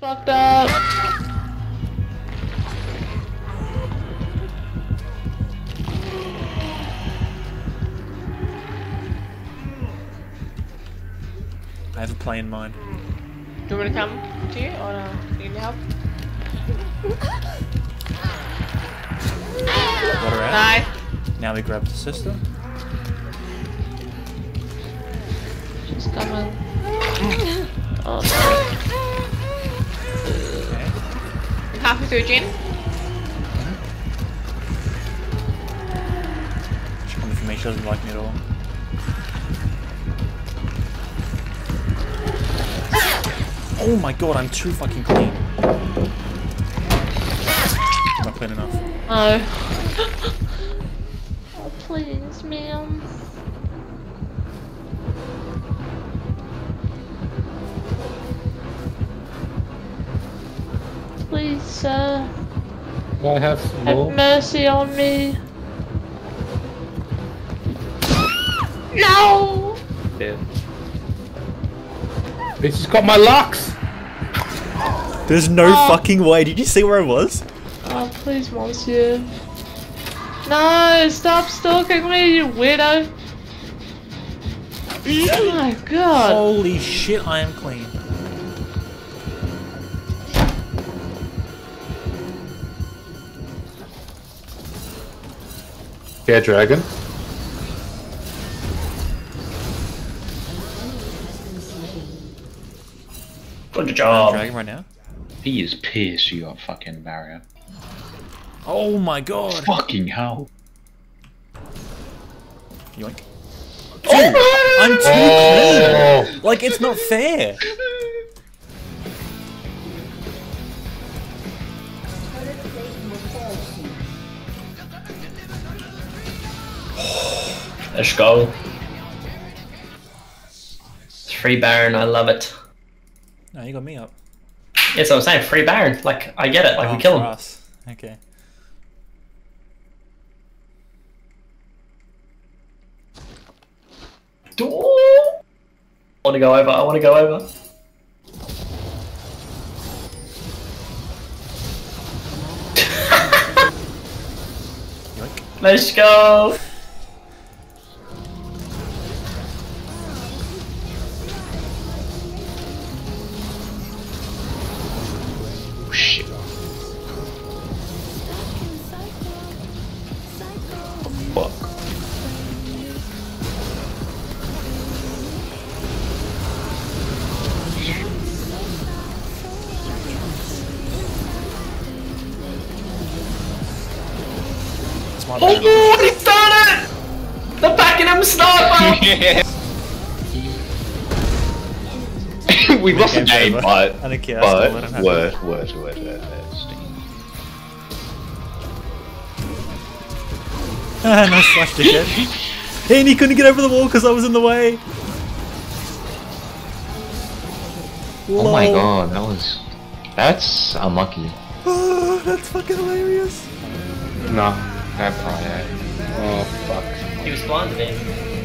Fucked up. I have a play in mind. Do you want me to come to you or no? You need help? Got her out. Nice. Now we grab the sister. She's coming. Oh no. Okay. I'm halfway through, Jen. She's coming for me, she doesn't like me at all. Oh my god, I'm too fucking clean. Not clean enough. No. Oh, please, ma'am. Please, sir. I have some more. Have mercy on me. No! Yeah. This has got my locks! There's no fucking way. Did you see where I was? Oh, please, monsieur. No, stop stalking me, you weirdo. Oh my god. Holy shit, I am clean. Yeah, dragon. Good job. Dragon right now. He is pissed you got fucking barrier. Oh my god. Fucking hell. Yoink. Dude, I'm too clean. Like, it's not fair. Let's go. It's free Baron, I love it. No, you got me up. Yeah, so I'm saying free Baron. Like, I get it. Like, we kill him. Us. Okay. I want to go over. I want to go over. Let's go. Oh, shit. Fuck. Oh, he's done it! The Buckingham sniper! We lost a game, but I don't care. I still let him have it. word. Nice slash dickhead. And he couldn't get over the wall because I was in the way. Oh my god, that's unlucky. Oh, that's fucking hilarious. No. That probably. Oh, fuck. He was blind to me.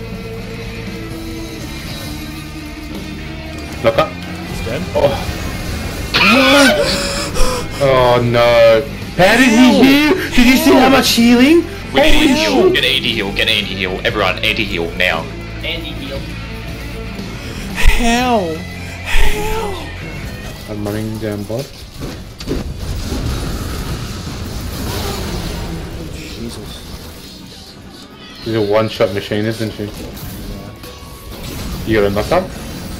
Look up. He's dead. Oh. Oh no. How did he heal? Did you see how much healing? We need to heal. Get AD heal. Everyone, AD heal now. Andy heal. How? I'm running down bot. Jesus. She's a one-shot machine, isn't she? You got a knock-up?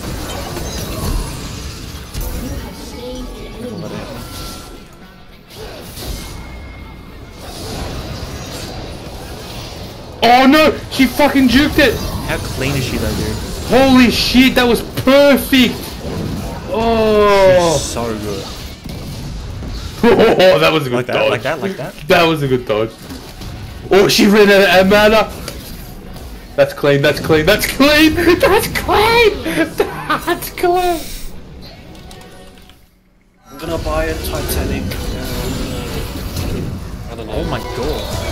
Oh no! She fucking juked it! How clean is she though, dude? Holy shit, that was perfect! Oh! She's so good. Oh, that was a good dodge. Like that. That was a good dodge. Oh, she ran out of mana! That's clean. That's clean. That's clean. I'm gonna buy a Titanic. I don't know. Oh my god.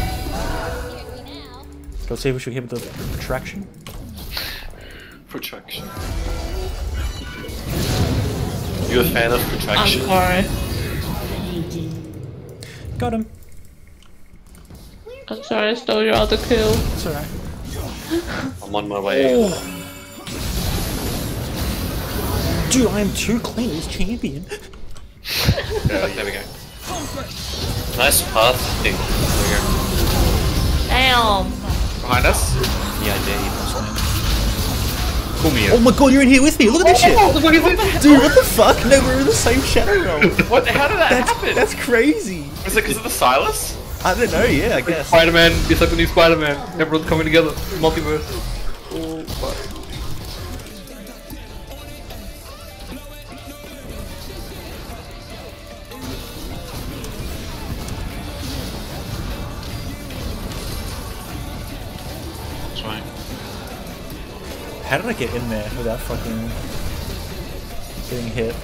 Let's see if we should hit with the protraction. You a fan of I'm retraction? sorry. Got him. I'm sorry I stole your other kill. It's alright. I'm on my way. Oh. Dude, I am too clean as champion. Yeah, there we go. Nice path thing. There we go. Damn. Behind us? Yeah, I did. Pull me Oh in. my god, you're in here with me. Look at this shit. What the fuck is this? Dude, what the fuck? No, we're in the same shadow realm. What? How did that happen? That's crazy. Was it because of the Silas? I don't know, yeah, I guess. Spider-Man, it's like the new Spider-Man. Everyone's coming together. Multiverse. Oh, fuck. That's fine. How did I get in there without fucking getting hit?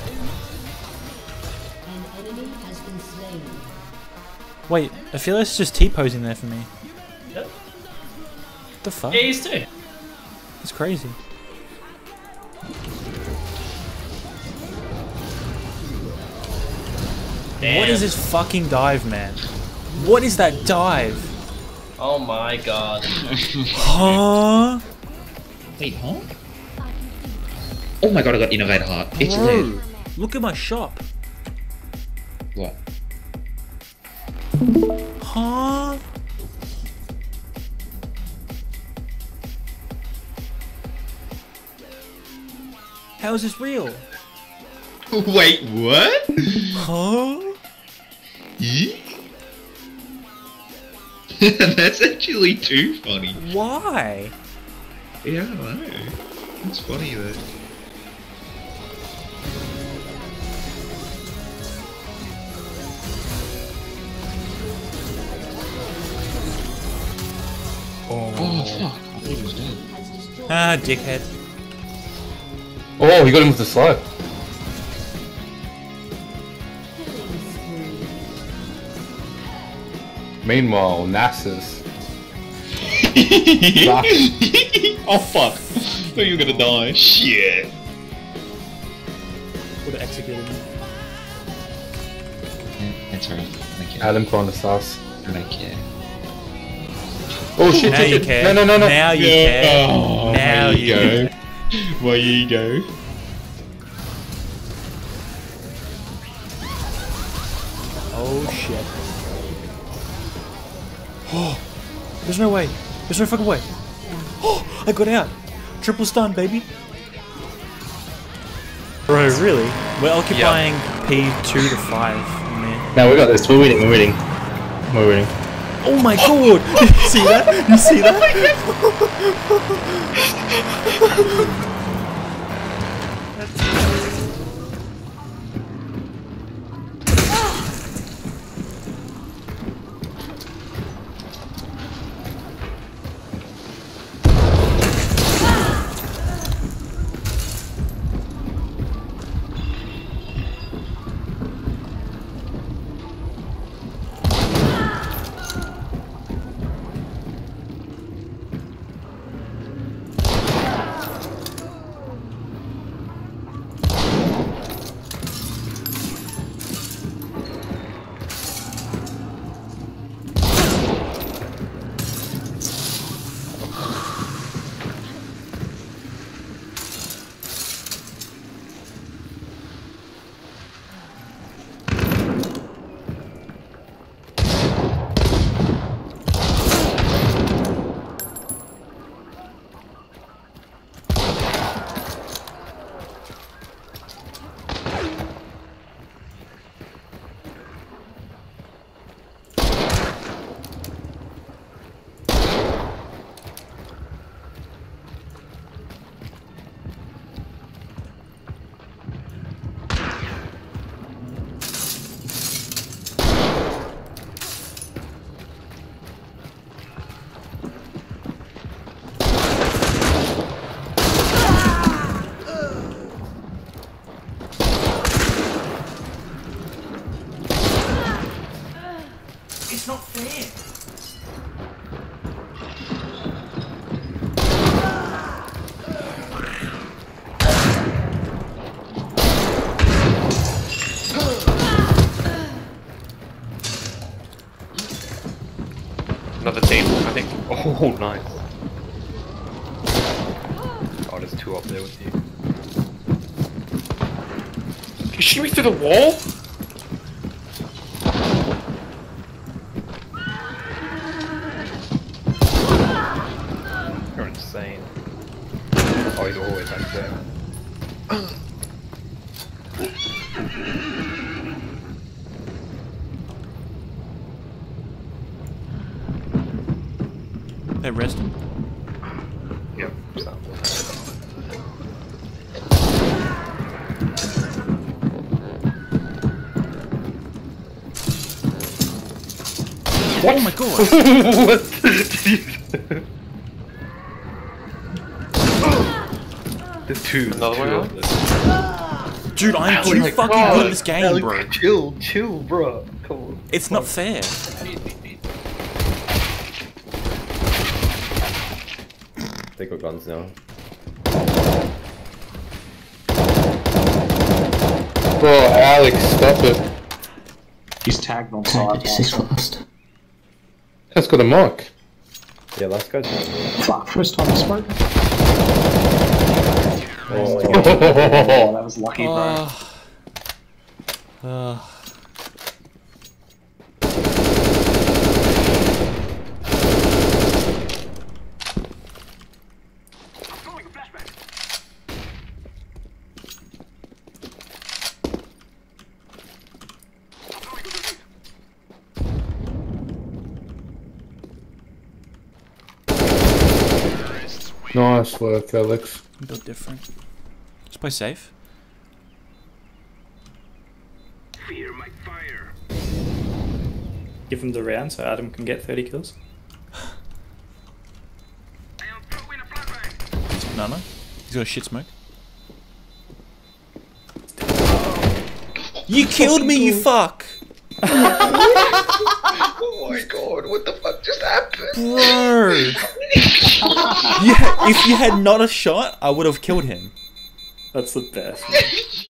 An enemy has been slain. Wait, I feel like it's just T-posing there for me. Yep. What the fuck? Yeah, he's too. It's crazy. Damn. What is this fucking dive, man? What is that dive? Oh my god. Huh? Wait, huh? Oh my god, I got Innovator Heart. It's lit. Bro, look at my shop. What? Huh? How is this real? Wait, what? Huh? That's actually too funny. Why? Yeah, I don't know. It's funny though. Oh fuck, I thought he was dead. Ah, dickhead. Oh, he got him with the slide. Meanwhile, NASA's. Oh fuck. I thought you were gonna die. Shit. Would have executed me. That's alright. Thank you. Adam on the sauce. Thank you. Oh shit, Now shit, you shit. care. No. Now you care. Oh, Now there you go. care. My ego. Oh shit. Oh, there's no way. There's no fucking way. Oh, I got out. Triple stun, baby. Bro, really? We're occupying P2 to 5, man. No, we got this. We're winning. We're winning. We're winning. Oh my god! You see that? You see that? It's not fair. Another team, I think. Oh, nice. Oh, there's two up there with you. Can you shoot me through the wall? You're insane. Oh, he's always back there. They're resting. Yep. Oh my god! What? There's two. Another one? Dude, I'm too fucking good at this game, bro. Chill, bro. Come on. It's not fair. They got guns now. Bro, Alex, stop it. He's tagged on side. This is fast. That's got a mark. Yeah, last guy's Fuck, first time I spoke. Oh, Oh, that was lucky, bro. nice work, Alex. Built different. Just play safe. Fear my fire. Give him the round so Adam can get 30 kills. I am throwing a flashbang. No. He's got a shit smoke. You killed me, you fuck! Oh my god, what the fuck just happened? Bro! If you had not a shot, I would have killed him. That's the best.